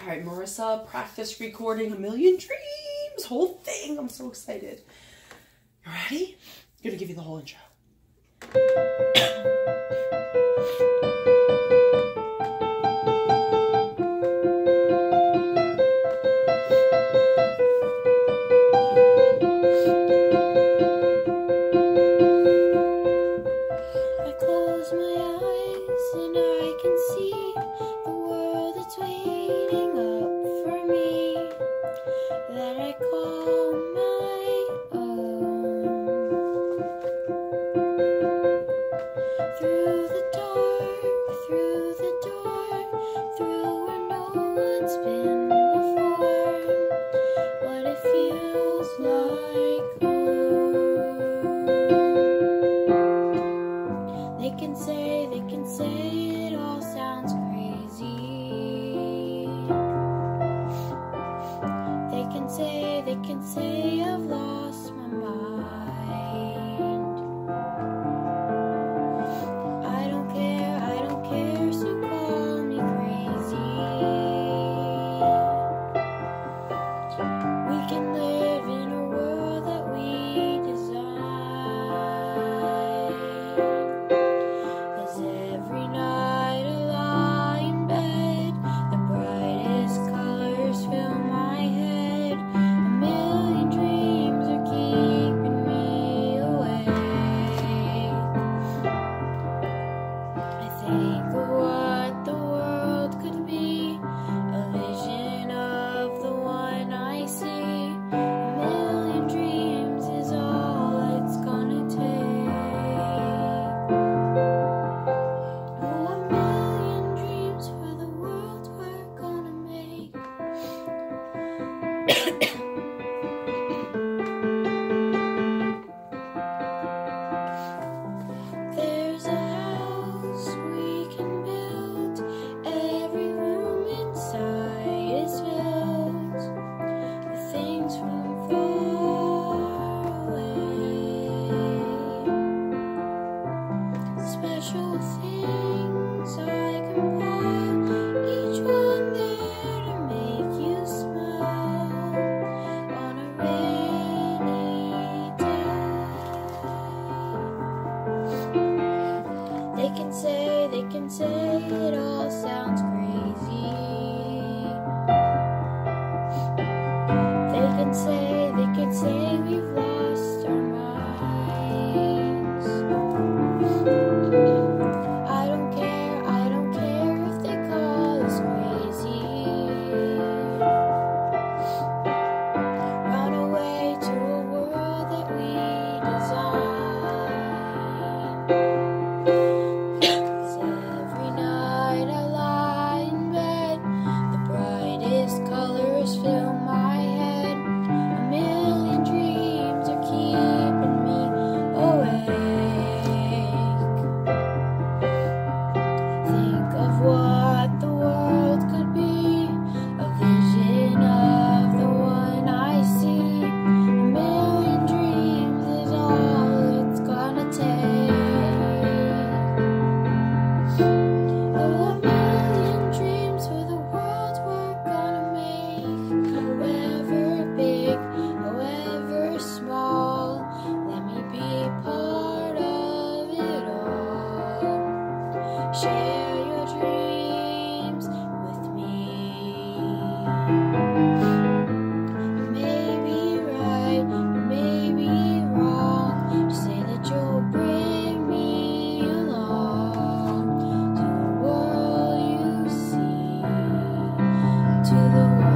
Alright, Marisa, practice recording A Million Dreams, whole thing. I'm so excited. You ready? I'm gonna give you the whole intro. I close my eyes and I can see the world that's waiting up for me, that I call my own. Through the dark, through the door, through where no one's been before, what it feels like home. They can say it all sounds crazy. They can say I've lost my mind. I don't care, so call me crazy. We can live in a world that we design. 'Cause every night I lie in bed, the brightest colors fill my head. A million dreams are keeping me awake. I think of what the world could be, a vision of the one I see. A million dreams is all it's gonna take. Oh, a million dreams for the world we're gonna make. There's a house we can build, every room inside is filled with things from far away. Special things I compile, each one there to make you smile on a rainy day. They can say it all sounds crazy. They can say we've lost our minds. I don't care if they call us crazy. Run away to a world that we design. 'Cause every night I lie in bed, the brightest colors fill my head. A million dreams are keeping me awake. Think of what the world could be, a vision of the one I see. A million dreams is all it's gonna take. Oh, a million dreams for the world we're gonna make. However big, however small, let me be part of it all. Share your dreams with me. You may be right, you may be wrong. Just say that you'll bring me along to the world you see, to the world